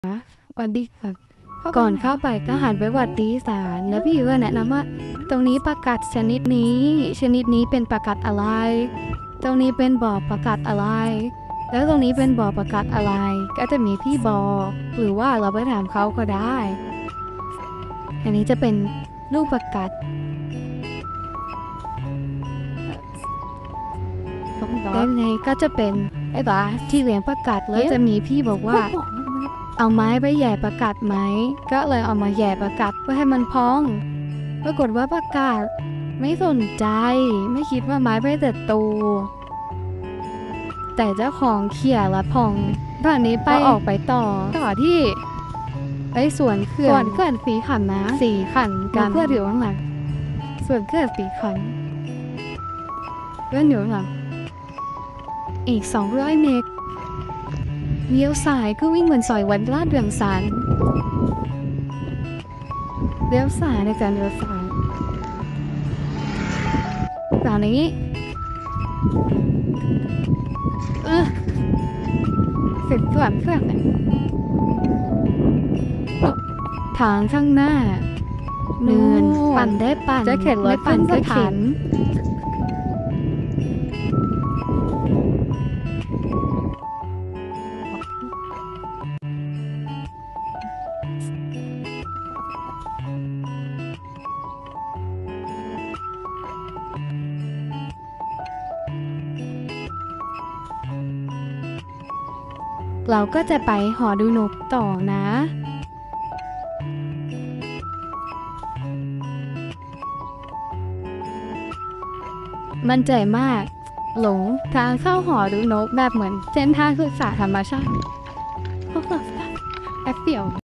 สวัสดีครับก่อนเข้าไปก็หันไปหวัดดีศาลแล้วพี่ก็แนะนำว่าตรงนี้ประกาศชนิดนี้เป็นประกาศอะไรตรงนี้เป็นบ่อประกาศอะไรแล้วตรงนี้เป็นบ่อประกาศอะไรก็จะมีพี่บอกหรือว่าเราไปถามเขาก็ได้อันนี้จะเป็นรูปประกาศด้านในก็จะเป็นไอ้บ้าที่เลี้ยงประกาศแล้วจะมีพี่บอกว่าเอาไม้ไปแย่ประกาศไหมก็เลยเอามาแย่ประกาศเพื่อให้มันพองปรากฏว่าประกาศไม่สนใจไม่คิดว่าไม้ไปเติบโตแต่เจ้าของเขี่ยและพองตอนนี้ไปออกไปต่อที่ไอ้สวนเขื่อนสีขันนะสีขันกันเพื่ออยู่ข้างหลังส่วนเขื่อนสีขันเพื่อนอยู่ข้างหลังอีก200 เมตรเลี้ยวซ้ายก็วิ่งเหมือนซอยวันลาดเรืองสารเลี้ยวซ้ายในการเลี้ยวซ้ายตอนนี้เสร็จก่อนทางข้างหน้าเนินปั่นได้ปั่นจะเข็นรถปั่นก็เข็นเราก็จะไปหอดูนกต่อนะมั่นใจมากหลงทางเข้าหอดูนกแบบเหมือนเส้นทางศึกษาธรรมชาติแอปเปิล